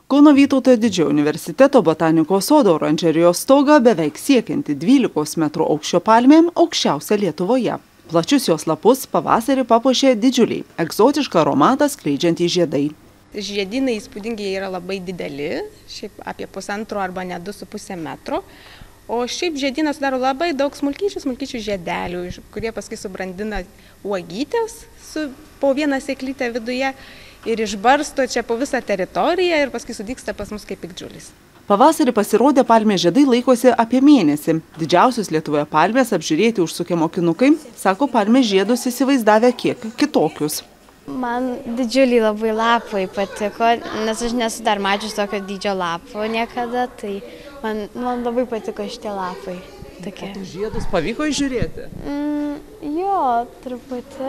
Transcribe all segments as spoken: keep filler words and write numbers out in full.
Kauno Vytauto Didžiojo universiteto botanikos sodo oranžerijos stogą beveik siekianti dvylikos metrų aukščio palmė aukščiausia Lietuvoje. Plačius jos lapus pavasarį papuošė didžiuliai, egzotišką aromatą skleidžiantys žiedai. Žiedynai įspūdingi yra labai dideli, šiaip apie pusantro arba net du su puse metro. O šiaip žiedynas sudaro labai daug smulkyčių, smulkyčių žiedelių, kurie paskui subrandina uogytės su po vieną sėklytę viduje ir išbarsto čia po visą teritoriją ir paskui sudygsta pas mus kaip piktžolės. Pavasarį pasirodę palmės žiedai laikosi apie mėnesį. Didžiausius Lietuvoje palmės apžiūrėti užsukę mokinukai, sako, palmės žiedus įsivaizdavę kiek kitokius. Man didžiuliai labai lapai patiko, nes aš nesu dar mačius tokio dydžio lapo niekada, tai man, man labai patiko šitie lapai. Tokie. O žiedus pavyko įžiūrėti? Mm, jo, truputį.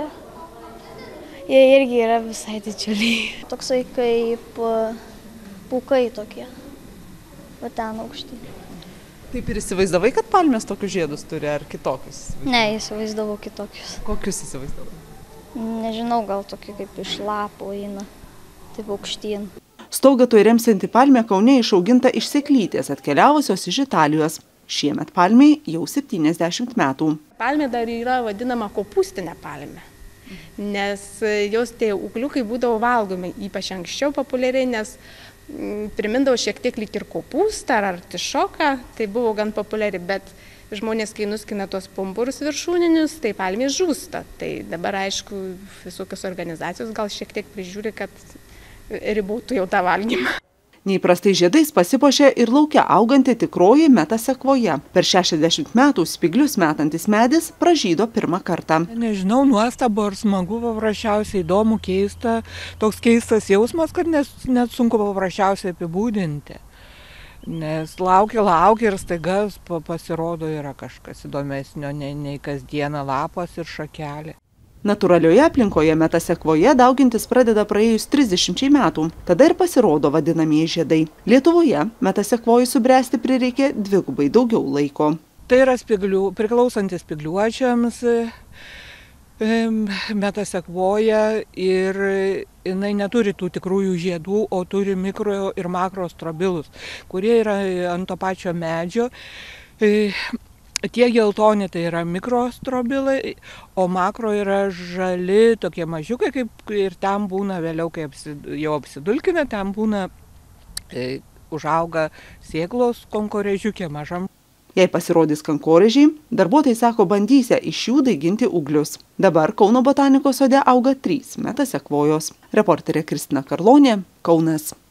Jie irgi yra visai didžiuliai. Toksai kaip pūkai tokie, o ten aukšti. Taip ir įsivaizdavai, kad palmės tokius žiedus turi, ar kitokius? Ne, įsivaizdavau kitokius. Kokius įsivaizdavai? Nežinau, gal tokie kaip iš lapų eina, taip aukštyn. Stogą tuoj remsianti palmė Kaune išauginta iš sėklytės, atkeliavusios iš Italijos. Šiemet palmei jau septyniasdešimt metų. Palmė dar yra vadinama kopūstinė palmė, nes jos tie ūgliukai būdavo valgomi, ypač anksčiau populiariai, nes primindavo šiek tiek lyg ir kopūstą ar artišoką, tai buvo gan populiari, bet žmonės, kai nuskina tos pumpurus viršūninius, tai palmė žūsta. Tai dabar, aišku, visokios organizacijos gal šiek tiek prižiūri, kad ribotų jau tą valgymą. Neįprastai žiedais pasipuošė ir lauke auganti tikroji metasekvoja. Per šešiasdešimt metų spiglius metantis medis pražydo pirmą kartą. Nežinau, nuostabu ar smagu, paprasčiausiai įdomu, keista. Toks keistas jausmas, kad nes, net sunku paprasčiausiai apibūdinti. Nes laukia, laukia ir staiga pasirodo yra kažkas įdomesnio nei, nei kasdieną lapas ir šakelė. Natūralioje aplinkoje metasekvoje daugintis pradeda praėjus trisdešimčiai metų. Tada ir pasirodo vadinamieji žiedai. Lietuvoje metasekvojai subręsti prireikė dvigubai daugiau laiko. Tai yra spiglių, priklausantis spigliuočiams metasekvoja ir jinai neturi tų tikrųjų žiedų, o turi mikro ir makrostrobilus, kurie yra ant to pačio medžio. Tie geltoni tai yra mikrostrobilai, o makro yra žali, tokie mažiukai, kaip ir ten būna vėliau, kai apsid, jau apsidulkina, ten būna, e, užauga sėklos kankorėžiukė mažam. Jei pasirodys kankorėžiai, darbuotojai sako bandysia iš jų daiginti ūglius. Dabar Kauno botanikos sode auga trys metasekvojos. Reporterė Kristina Karlonė, Kaunas.